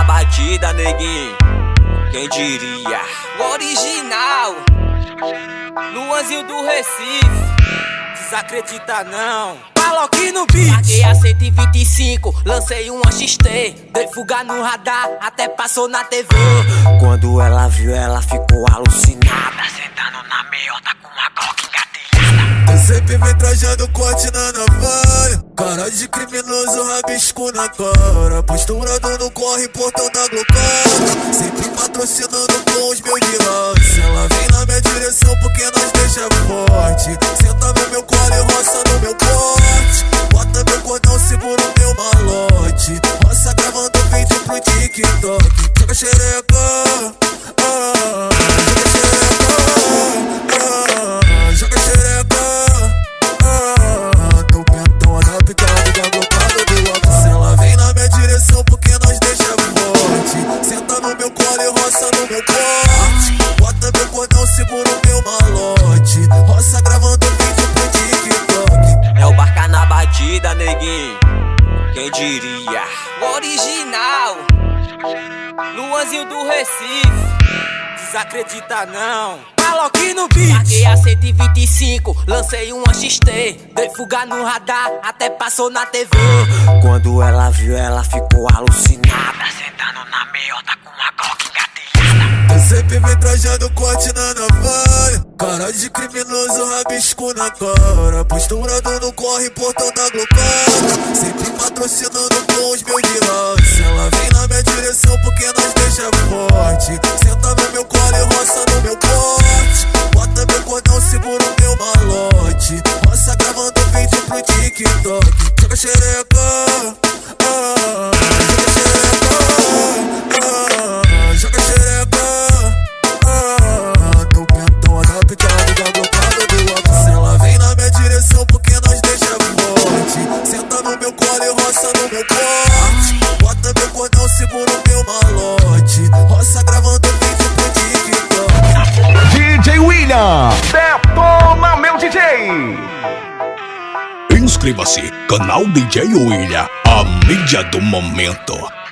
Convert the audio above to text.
batida, neguinho. Quem diria? O original Luanzinho do Recife. Desacredita não. Maloc no beat. Marquei a 125, lancei uma XT. Dei fuga no radar, até passou na TV. Quando ela viu, ela ficou alucinada, sentando na meiota com uma Glock engatilhada. Eu sempre vem trajando corte na navalha, cara de criminoso, rabisco na cara. Posturado no corre, portão da glocada. Sempre patrocinando com os meus vilões. Ela vem na minha direção porque nós deixa forte. Senta no meu colo e roça no meu corte. Bota meu cordão, segura o meu malote. Roça gravando vídeo pro TikTok. Joga xereca, joga xereca, teu pentão adaptado da glocada do Ox. Ela vem na minha direção porque nós deixa forte. Senta no meu colo e roça no meu corte. Bota meu cordão, segura o meu malote. Roça gravando vídeo pro TikTok. É o barca na batida, neguinho. Quem diria? O original Luanzinho do Recife. Desacredita não. Maloc no beat. Marquei a 125, lancei uma XT. Dei fuga no radar, até passou na TV. Quando ela viu, ela ficou alucinada, sentando na meiota com uma Glock engatilhada. Eu sempre vem trajando corte na navalha, cara de criminoso, rabisco na cara. Posturado no corre, portão da glocada. Sempre patrocinando com os meus vilões. Ela vem na minha direção porque nós deixa forte. Senta no meu colo e roça no meu corte. Bota meu cordão, segura o meu malote. Roça gravando vídeo pro TikTok. Joga xereca, joga xereca, teu pentão adaptado da glocada do Ox. Ela vem na minha direção porque nós deixa forte. Senta no meu colo e roça no meu corte. Bota meu cordão, segura o meu malote. Roça gravando vídeo pro TikTok. DJ William, detona meu DJ. Inscreva-se, canal DJ William, a mídia do momento.